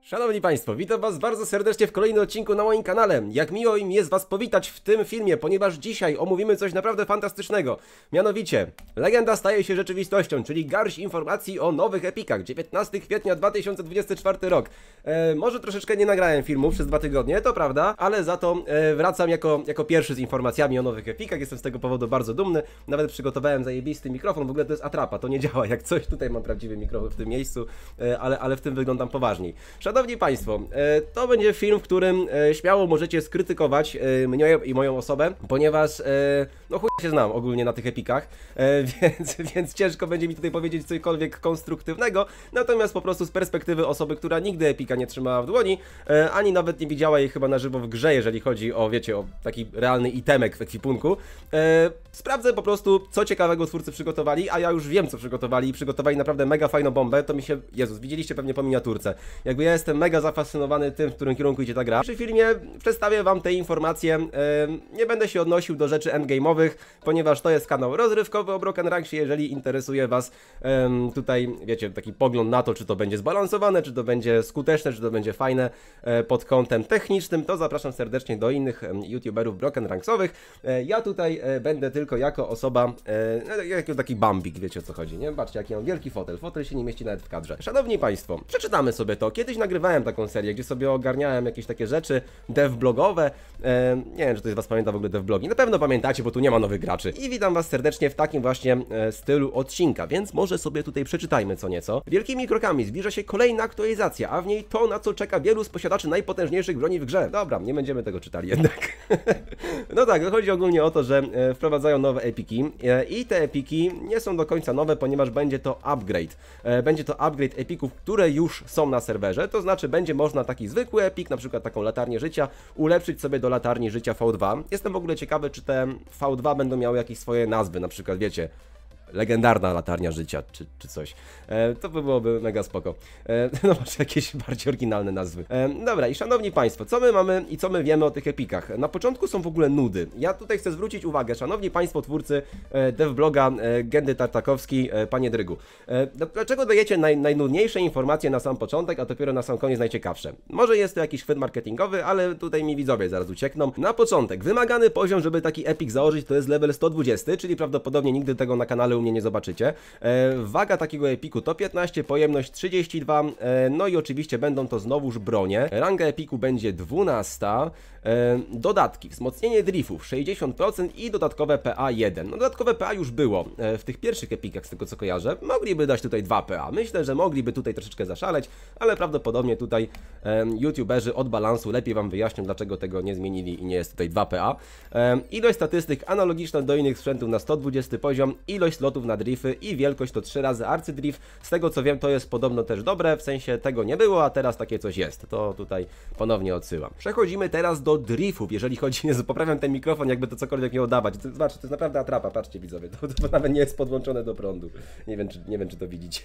Szanowni Państwo, witam Was bardzo serdecznie w kolejnym odcinku na moim kanale. Jak miło mi jest Was powitać w tym filmie, ponieważ dzisiaj omówimy coś naprawdę fantastycznego. Mianowicie, legenda staje się rzeczywistością, czyli garść informacji o nowych epikach. 19 kwietnia 2024 rok. Może troszeczkę nie nagrałem filmu przez 2 tygodnie, to prawda, ale za to wracam jako pierwszy z informacjami o nowych epikach. Jestem z tego powodu bardzo dumny. Nawet przygotowałem zajebisty mikrofon, w ogóle to jest atrapa, to nie działa jak coś. Tutaj mam prawdziwy mikrofon w tym miejscu, ale w tym wyglądam poważniej. Szanowni Państwo, to będzie film, w którym śmiało możecie skrytykować mnie i moją osobę, ponieważ no chuj się znam ogólnie na tych epikach, więc ciężko będzie mi tutaj powiedzieć cokolwiek konstruktywnego, natomiast po prostu z perspektywy osoby, która nigdy epika nie trzymała w dłoni, ani nawet nie widziała jej chyba na żywo w grze, jeżeli chodzi o, wiecie, o taki realny itemek w ekwipunku, sprawdzę po prostu, co ciekawego twórcy przygotowali, a ja już wiem, co przygotowali i przygotowali naprawdę mega fajną bombę. To mi się, Jezus, widzieliście pewnie po miniaturce, jakby ja jestem mega zafascynowany tym, w którym kierunku idzie ta gra. W filmie przedstawię Wam te informacje, nie będę się odnosił do rzeczy endgame'owych, ponieważ to jest kanał rozrywkowy o Broken Ranksie. Jeżeli interesuje Was tutaj, wiecie, taki pogląd na to, czy to będzie zbalansowane, czy to będzie skuteczne, czy to będzie fajne pod kątem technicznym, to zapraszam serdecznie do innych youtuberów Broken Ranksowych. Ja tutaj będę tylko jako osoba, jako taki bambik, wiecie o co chodzi, nie? Patrzcie, jaki mam wielki fotel, fotel się nie mieści nawet w kadrze. Szanowni Państwo, przeczytamy sobie to. Kiedyś nagrywałem taką serię, gdzie sobie ogarniałem jakieś takie rzeczy devblogowe. Nie wiem, czy ktoś z Was pamięta w ogóle devblogi. Na pewno pamiętacie, bo tu nie ma nowych graczy. I witam Was serdecznie w takim właśnie stylu odcinka, więc może sobie tutaj przeczytajmy co nieco. Wielkimi krokami zbliża się kolejna aktualizacja, a w niej to, na co czeka wielu z posiadaczy najpotężniejszych broni w grze. Dobra, nie będziemy tego czytali jednak. No tak, chodzi ogólnie o to, że wprowadzają nowe epiki i te epiki nie są do końca nowe, ponieważ będzie to upgrade. Będzie to upgrade epików, które już są na serwerze, to znaczy będzie można taki zwykły epik, na przykład taką latarnię życia, ulepszyć sobie do latarni życia V2. Jestem w ogóle ciekawy, czy te V2 będą miały jakieś swoje nazwy, na przykład wiecie, legendarna latarnia życia, czy coś. To by byłoby mega spoko. No może jakieś bardziej oryginalne nazwy. Dobra, i szanowni Państwo, co my mamy i co my wiemy o tych epikach? Na początku są w ogóle nudy. Ja tutaj chcę zwrócić uwagę, szanowni Państwo twórcy devbloga Gendy Tartakowski, panie Drygu. Dlaczego dajecie najnudniejsze informacje na sam początek, a dopiero na sam koniec najciekawsze? Może jest to jakiś chwyt marketingowy, ale tutaj mi widzowie zaraz uciekną. Na początek, wymagany poziom, żeby taki epik założyć, to jest level 120, czyli prawdopodobnie nigdy tego na kanale u mnie nie zobaczycie. Waga takiego epiku to 15, pojemność 32, no i oczywiście będą to znowuż bronie. Ranga epiku będzie 12, dodatki, wzmocnienie driftów 60% i dodatkowe PA 1. No dodatkowe PA już było w tych pierwszych epikach, z tego co kojarzę. Mogliby dać tutaj 2 PA. Myślę, że mogliby tutaj troszeczkę zaszaleć, ale prawdopodobnie tutaj youtuberzy od balansu lepiej Wam wyjaśnią, dlaczego tego nie zmienili i nie jest tutaj 2 PA. Ilość statystyk analogiczna do innych sprzętów na 120 poziom, ilość slotów na drifty i wielkość to 3 razy arcydrift. Z tego co wiem, to jest podobno też dobre, w sensie tego nie było, a teraz takie coś jest. To tutaj ponownie odsyłam. Przechodzimy teraz do driftów, jeżeli chodzi, Jezu, poprawiam ten mikrofon, jakby to cokolwiek miało dawać. Zobaczcie, to jest naprawdę atrapa, patrzcie widzowie, to nawet nie jest podłączone do prądu. Nie wiem, czy to widzicie.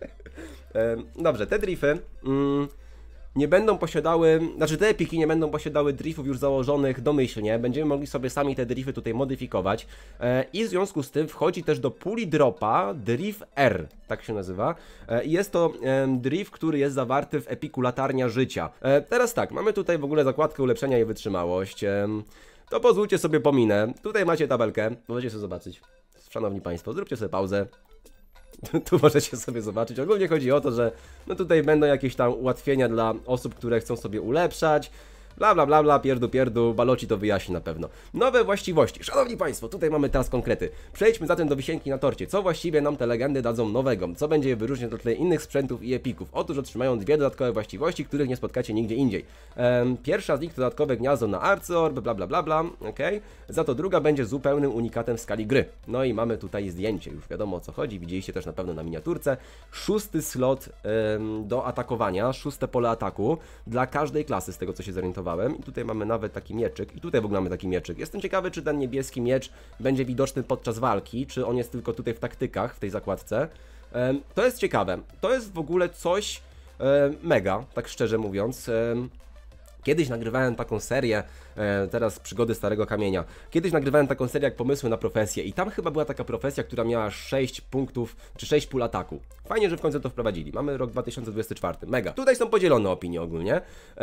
Dobrze, te drifty nie będą posiadały, znaczy te epiki nie będą posiadały driftów już założonych domyślnie, będziemy mogli sobie sami te drifty tutaj modyfikować i w związku z tym wchodzi też do puli dropa Drift R, tak się nazywa, i jest to drift, który jest zawarty w epiku Latarnia Życia. Teraz tak, mamy tutaj w ogóle zakładkę ulepszenia i wytrzymałość, to pozwólcie sobie pominę, tutaj macie tabelkę, możecie sobie zobaczyć, szanowni Państwo, zróbcie sobie pauzę. Tu możecie sobie zobaczyć. Ogólnie chodzi o to, że no tutaj będą jakieś tam ułatwienia dla osób, które chcą sobie ulepszać. Bla bla bla bla, pierdu, Baloci to wyjaśni na pewno. Nowe właściwości. Szanowni Państwo, tutaj mamy teraz konkrety. Przejdźmy zatem do wisienki na torcie. Co właściwie nam te legendy dadzą nowego? Co będzie je wyróżniać od innych sprzętów i epików? Otóż otrzymają 2 dodatkowe właściwości, których nie spotkacie nigdzie indziej. Pierwsza z nich to dodatkowe gniazdo na Arcorb, bla bla bla bla, okej. Za to druga będzie zupełnym unikatem w skali gry. No i mamy tutaj zdjęcie, już wiadomo o co chodzi, widzieliście też na pewno na miniaturce. 6. slot do atakowania, 6. pole ataku dla każdej klasy, z tego co się zorientowałem. I tutaj mamy nawet taki mieczyk. I tutaj w ogóle mamy taki mieczyk. Jestem ciekawy, czy ten niebieski miecz będzie widoczny podczas walki, czy on jest tylko tutaj w taktykach, w tej zakładce. To jest ciekawe. To jest w ogóle coś mega, tak szczerze mówiąc. Kiedyś nagrywałem taką serię, teraz Przygody Starego Kamienia. Kiedyś nagrywałem taką serię jak Pomysły na profesję i tam chyba była taka profesja, która miała 6 punktów, czy 6 pól ataku. Fajnie, że w końcu to wprowadzili. Mamy rok 2024. Mega. Tutaj są podzielone opinie ogólnie.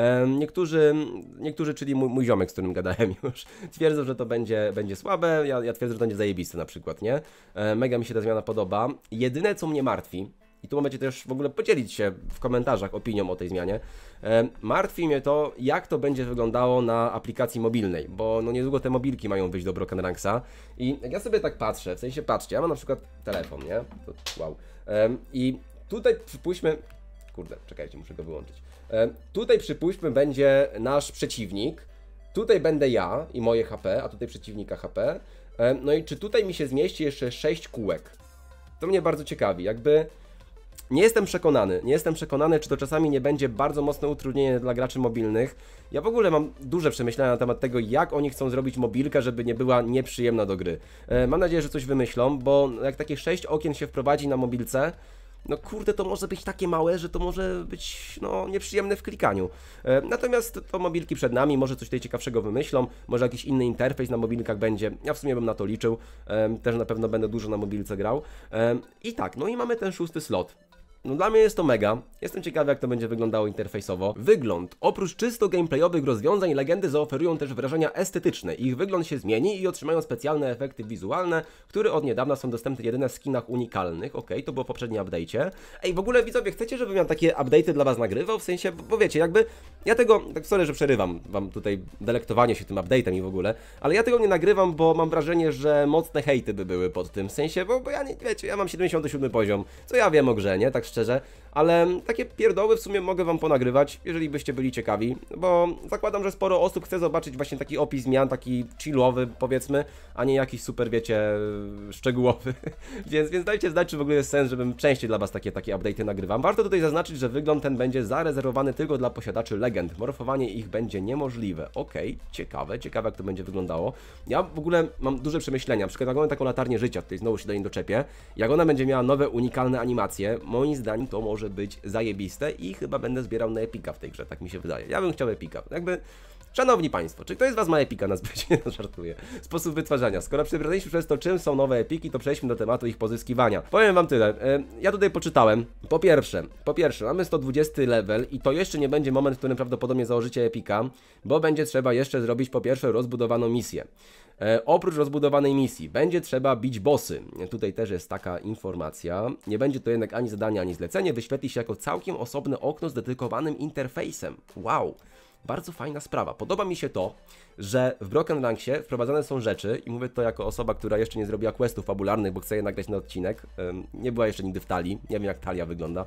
Niektórzy, czyli mój ziomek, z którym gadałem już, twierdzą, że to będzie słabe. Ja twierdzę, że to będzie zajebiste na przykład, nie? Mega mi się ta zmiana podoba. Jedyne, co mnie martwi, i tu możecie też w ogóle podzielić się w komentarzach opinią o tej zmianie. Martwi mnie to, jak to będzie wyglądało na aplikacji mobilnej, bo no niedługo te mobilki mają wyjść do Broken Ranksa i jak ja sobie tak patrzę, w sensie patrzcie, ja mam na przykład telefon, nie? To, wow. I tutaj przypuśćmy, kurde, czekajcie, muszę go wyłączyć. Tutaj przypuśćmy będzie nasz przeciwnik, tutaj będę ja i moje HP, a tutaj przeciwnika HP. No i czy tutaj mi się zmieści jeszcze 6 kółek? To mnie bardzo ciekawi, jakby... Nie jestem przekonany, czy to czasami nie będzie bardzo mocne utrudnienie dla graczy mobilnych. Ja w ogóle mam duże przemyślenia na temat tego, jak oni chcą zrobić mobilkę, żeby nie była nieprzyjemna do gry. Mam nadzieję, że coś wymyślą, bo jak takie 6 okien się wprowadzi na mobilce, no kurde, to może być takie małe, że to może być no, nieprzyjemne w klikaniu. Natomiast to mobilki przed nami, może coś tutaj ciekawszego wymyślą, może jakiś inny interfejs na mobilkach będzie. Ja w sumie bym na to liczył, też na pewno będę dużo na mobilce grał. I tak, no i mamy ten 6. slot. No dla mnie jest to mega. Jestem ciekawy, jak to będzie wyglądało interfejsowo. Wygląd. Oprócz czysto gameplayowych rozwiązań, legendy zaoferują też wrażenia estetyczne. Ich wygląd się zmieni i otrzymają specjalne efekty wizualne, które od niedawna są dostępne jedynie w skinach unikalnych. Okej, to było w poprzednim update'cie. Ej, w ogóle widzowie, chcecie, żebym ja takie update'y dla was nagrywał? W sensie, bo wiecie, jakby ja tego, tak sorry, że przerywam wam tutaj delektowanie się tym update'em i w ogóle, ale ja tego nie nagrywam, bo mam wrażenie, że mocne hejty by były pod tym. W sensie, bo ja nie, wiecie, ja mam 77 poziom, co ja wiem o grze, nie? Tak szczerze, ale takie pierdoły w sumie mogę wam ponagrywać, jeżeli byście byli ciekawi, bo zakładam, że sporo osób chce zobaczyć właśnie taki opis zmian, taki chillowy powiedzmy, a nie jakiś super, wiecie, szczegółowy, więc dajcie znać, czy w ogóle jest sens, żebym częściej dla was takie update'y nagrywam. Warto tutaj zaznaczyć, że wygląd ten będzie zarezerwowany tylko dla posiadaczy legend, morfowanie ich będzie niemożliwe. Okej, ciekawe jak to będzie wyglądało. Ja w ogóle mam duże przemyślenia, na przykład jak mamy taką latarnię życia, tutaj znowu się do niej doczepię, jak ona będzie miała nowe, unikalne animacje, moim zdaniem to może być zajebiste i chyba będę zbierał na Epika w tej grze, tak mi się wydaje. Ja bym chciał Epika. Jakby, szanowni państwo, czy ktoś z was ma Epika na zbycie? No, żartuję. Sposób wytwarzania. Skoro przebraliśmy przez to, czym są nowe Epiki, to przejdźmy do tematu ich pozyskiwania. Powiem wam tyle. Ja tutaj poczytałem. Po pierwsze, mamy 120 level i to jeszcze nie będzie moment, w którym prawdopodobnie założycie Epika, bo będzie trzeba jeszcze zrobić po pierwsze rozbudowaną misję. Oprócz rozbudowanej misji będzie trzeba bić bossy. Tutaj też jest taka informacja. Nie będzie to jednak ani zadanie, ani zlecenie. Wyświetli się jako całkiem osobne okno z dedykowanym interfejsem. Wow! Bardzo fajna sprawa. Podoba mi się to, że w Broken Ranksie wprowadzane są rzeczy, i mówię to jako osoba, która jeszcze nie zrobiła questów fabularnych, bo chce je nagrać na odcinek. Nie była jeszcze nigdy w Talii, nie wiem jak Talia wygląda.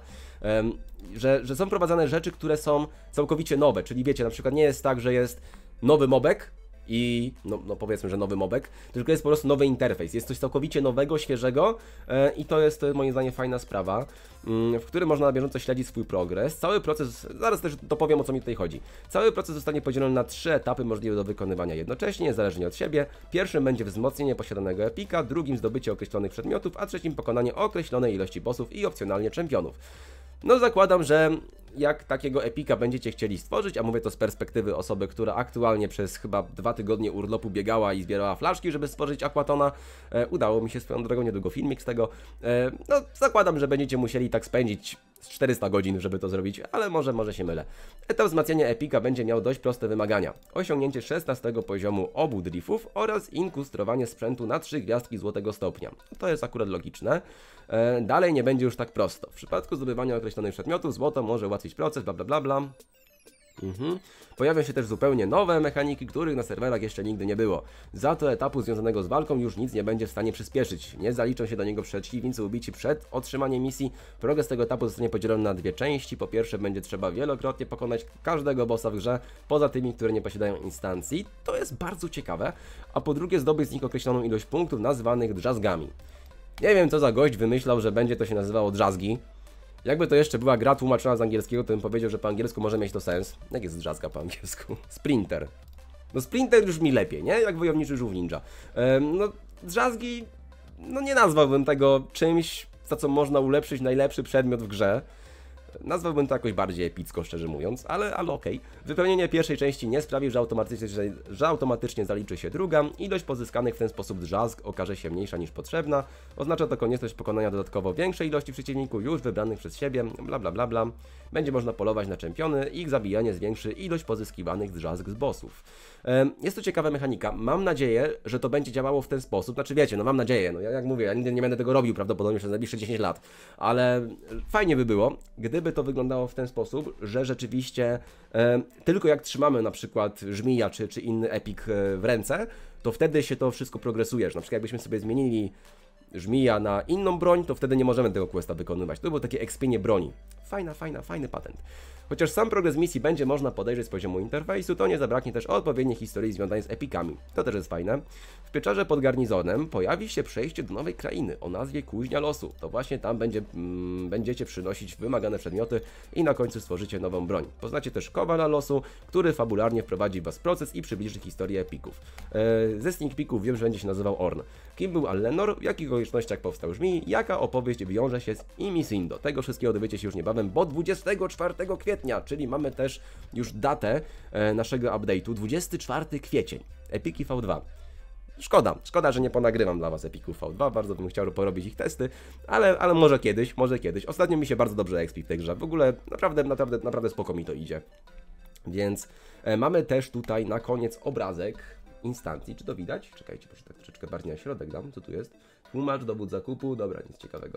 Że są wprowadzane rzeczy, które są całkowicie nowe, czyli wiecie, na przykład nie jest tak, że jest nowy mobek, i no powiedzmy, że nowy mobek, tylko jest po prostu nowy interfejs, jest coś całkowicie nowego, świeżego i to jest moim zdaniem fajna sprawa, w którym można na bieżąco śledzić swój progres. Cały proces, zaraz też dopowiem, o co mi tutaj chodzi. Cały proces zostanie podzielony na 3 etapy możliwe do wykonywania jednocześnie, niezależnie od siebie. Pierwszym będzie wzmocnienie posiadanego epika, drugim zdobycie określonych przedmiotów, a trzecim pokonanie określonej ilości bossów i opcjonalnie czempionów. No zakładam, że jak takiego epika będziecie chcieli stworzyć, a mówię to z perspektywy osoby, która aktualnie przez chyba 2 tygodnie urlopu biegała i zbierała flaszki, żeby stworzyć Aquatona. Udało mi się swoją drogą, niedługo filmik z tego. No zakładam, że będziecie musieli tak spędzić 400 godzin, żeby to zrobić, ale może się mylę. Etap wzmacniania epika będzie miał dość proste wymagania. Osiągnięcie 16 poziomu obu drifów oraz inklustrowanie sprzętu na 3 gwiazdki złotego stopnia. To jest akurat logiczne. Dalej nie będzie już tak prosto. W przypadku zdobywania określonych przedmiotów złoto może ułatwić proces, bla bla bla bla. Pojawią się też zupełnie nowe mechaniki, których na serwerach jeszcze nigdy nie było. Za to etapu związanego z walką już nic nie będzie w stanie przyspieszyć. Nie zaliczą się do niego przeciwnicy ubici przed otrzymaniem misji. Progres tego etapu zostanie podzielony na 2 części. Po pierwsze będzie trzeba wielokrotnie pokonać każdego bossa w grze, poza tymi, które nie posiadają instancji. To jest bardzo ciekawe. A po drugie zdobyć z nich określoną ilość punktów nazwanych drzazgami. Nie wiem, co za gość wymyślał, że będzie to się nazywało drzazgi. Jakby to jeszcze była gra tłumaczona z angielskiego, to bym powiedział, że po angielsku może mieć to sens. Jak jest drzazga po angielsku? Sprinter. No Sprinter już mi lepiej, nie? Jak wojowniczy żółw ninja. No drzazgi, no nie nazwałbym tego czymś, za co można ulepszyć najlepszy przedmiot w grze. Nazwałbym to jakoś bardziej epicko, szczerze mówiąc, ale okej. Wypełnienie pierwszej części nie sprawi, że automatycznie zaliczy się druga. Ilość pozyskanych w ten sposób drzazg okaże się mniejsza niż potrzebna. Oznacza to konieczność pokonania dodatkowo większej ilości przeciwników już wybranych przez siebie, bla bla bla bla. Będzie można polować na czempiony, ich zabijanie zwiększy ilość pozyskiwanych drzazg z bossów. Jest to ciekawa mechanika. Mam nadzieję, że to będzie działało w ten sposób. Znaczy wiecie, no mam nadzieję, no ja jak mówię, ja nigdy nie będę tego robił prawdopodobnie przez najbliższe 10 lat. Ale fajnie by było, gdyby to wyglądało w ten sposób, że rzeczywiście tylko jak trzymamy na przykład żmija czy inny epik w ręce, to wtedy się to wszystko progresuje. Na przykład jakbyśmy sobie zmienili żmija na inną broń, to wtedy nie możemy tego questa wykonywać. To było takie expienie broni. Fajny patent. Chociaż sam progres misji będzie można podejrzeć z poziomu interfejsu, to nie zabraknie też odpowiedniej historii związanej z epikami. To też jest fajne. W pieczarze pod garnizonem pojawi się przejście do nowej krainy o nazwie Kuźnia Losu. To właśnie tam będziecie przynosić wymagane przedmioty i na końcu stworzycie nową broń. Poznacie też Kowala Losu, który fabularnie wprowadzi was w proces i przybliży historię epików. Ze sneak peeków wiem, że będzie się nazywał Orn. Kim był Allenor, w jakich okolicznościach powstał żmij, jaka opowieść wiąże się z Imisindo. Tego wszystkiego dowiecie się już niebawem, bo 24 kwietnia, czyli mamy też już datę naszego update'u, 24 kwiecień, Epiki V2. Szkoda, że nie ponagrywam dla was Epików V2, bardzo bym chciał porobić ich testy, ale może kiedyś. Ostatnio mi się bardzo dobrze expi w tej grze, w ogóle naprawdę spoko mi to idzie. Więc mamy też tutaj na koniec obrazek instancji, czy to widać? Czekajcie, proszę tak troszeczkę bardziej na środek dam, co tu jest? Tłumacz, dowód zakupu, dobra, nic ciekawego.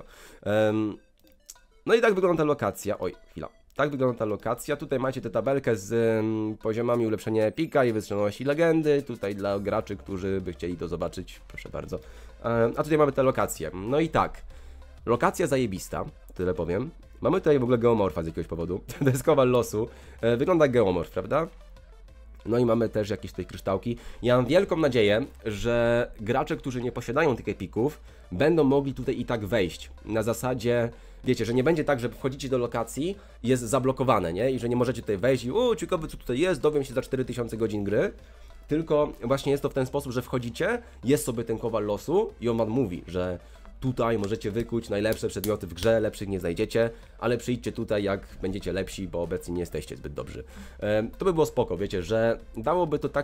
No i tak wygląda ta lokacja, tak wygląda ta lokacja. Tutaj macie tę tabelkę z poziomami ulepszenia epika i wytrzymałości legendy. Tutaj dla graczy, którzy by chcieli to zobaczyć, proszę bardzo. A tutaj mamy tę lokację. No i tak, lokacja zajebista, tyle powiem. Mamy tutaj w ogóle geomorfa z jakiegoś powodu. To jest kowal losu. Wygląda jak geomorf, prawda? No i mamy też jakieś tutaj kryształki. Ja mam wielką nadzieję, że gracze, którzy nie posiadają tych epików, będą mogli tutaj i tak wejść. Na zasadzie, wiecie, że nie będzie tak, że wchodzicie do lokacji i jest zablokowane, nie? I że nie możecie tutaj wejść i ciekawe co tutaj jest, dowiem się za 4000 godzin gry. Tylko właśnie jest to w ten sposób, że wchodzicie, jest sobie ten kowal losu i on wam mówi, że tutaj możecie wykuć najlepsze przedmioty w grze, lepszych nie znajdziecie, ale przyjdźcie tutaj jak będziecie lepsi, bo obecnie nie jesteście zbyt dobrzy. To by było spoko, wiecie, że dałoby to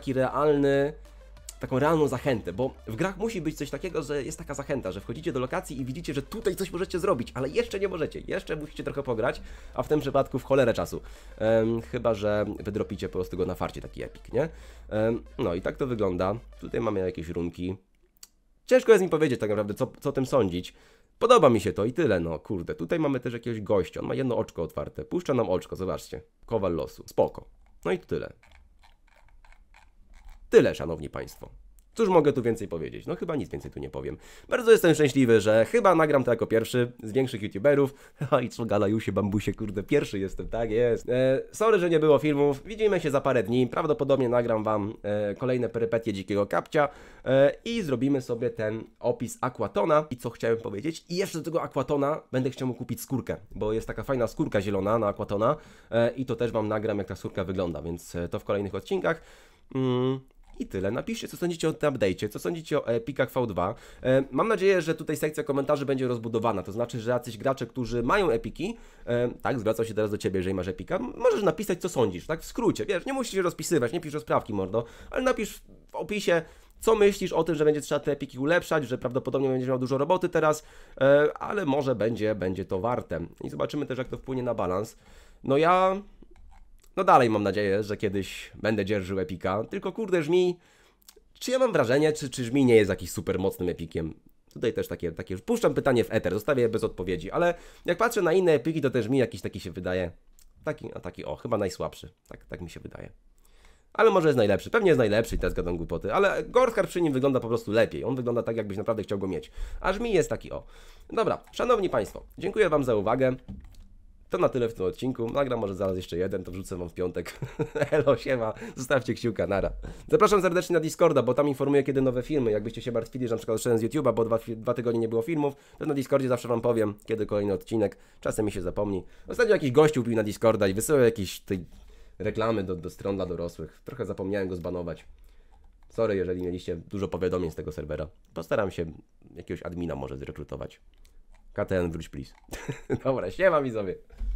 taką realną zachętę, bo w grach musi być coś takiego, że jest taka zachęta, że wchodzicie do lokacji i widzicie, że tutaj coś możecie zrobić, ale jeszcze nie możecie, jeszcze musicie trochę pograć, a w tym przypadku w cholerę czasu. Chyba że wydropicie po prostu go na farcie, taki epik, nie? No i tak to wygląda. Tutaj mamy jakieś runki. Ciężko jest mi powiedzieć tak naprawdę, co o tym sądzić. Podoba mi się to i tyle, no kurde. Tutaj mamy też jakiegoś gościa, on ma jedno oczko otwarte. Puszcza nam oczko, zobaczcie. Kowal losu, spoko. No i to tyle. Tyle, szanowni państwo. Cóż mogę tu więcej powiedzieć? No chyba nic więcej tu nie powiem. Bardzo jestem szczęśliwy, że chyba nagram to jako pierwszy z większych youtuberów. I co galajusie, bambusie, kurde, pierwszy jestem, tak jest. Sorry, że nie było filmów. Widzimy się za parę dni. Prawdopodobnie nagram wam kolejne perypetie Dzikiego Kapcia i zrobimy sobie ten opis Aquatona. I co chciałem powiedzieć? I jeszcze do tego Aquatona będę chciał mu kupić skórkę, bo jest taka fajna skórka zielona na Aquatona i to też wam nagram, jak ta skórka wygląda, więc to w kolejnych odcinkach. I tyle. Napiszcie, co sądzicie o tym update'cie, co sądzicie o epikach V2. Mam nadzieję, że tutaj sekcja komentarzy będzie rozbudowana, to znaczy, że jacyś gracze, którzy mają epiki, tak, zwracam się teraz do Ciebie, jeżeli masz epika, możesz napisać, co sądzisz, tak, w skrócie, wiesz, nie musisz się rozpisywać, nie pisz rozprawki, mordo, ale napisz w opisie, co myślisz o tym, że będzie trzeba te epiki ulepszać, że prawdopodobnie będziesz miał dużo roboty teraz, ale może będzie to warte. I zobaczymy też, jak to wpłynie na balans. No dalej mam nadzieję, że kiedyś będę dzierżył epika, tylko kurde żmij, czy ja mam wrażenie, czy żmij nie jest jakiś super mocnym epikiem? Tutaj też takie puszczam pytanie w eter, zostawię je bez odpowiedzi, ale jak patrzę na inne epiki, to też żmij jakiś taki się wydaje, chyba najsłabszy, tak mi się wydaje. Ale może jest najlepszy, pewnie jest najlepszy i teraz gadam głupoty, ale Gorthar przy nim wygląda po prostu lepiej, on wygląda tak, jakbyś naprawdę chciał go mieć, a żmij jest taki Dobra, szanowni państwo, dziękuję wam za uwagę. To na tyle w tym odcinku. Nagram może zaraz jeszcze jeden, to wrzucę wam w piątek. Elo, siema, zostawcie kciuka, nara. Zapraszam serdecznie na Discorda, bo tam informuję, kiedy nowe filmy. Jakbyście się martwili, że na przykład odszedłem z YouTube'a, bo dwa tygodnie nie było filmów, to na Discordzie zawsze wam powiem, kiedy kolejny odcinek. Czasem mi się zapomni. Ostatnio jakiś gościu wbił na Discorda i wysyłał jakieś tej reklamy do stron dla dorosłych. Trochę zapomniałem go zbanować. Sorry, jeżeli mieliście dużo powiadomień z tego serwera. Postaram się jakiegoś admina może zrekrutować. KTN, wróć please. Dobra, siema widzowie.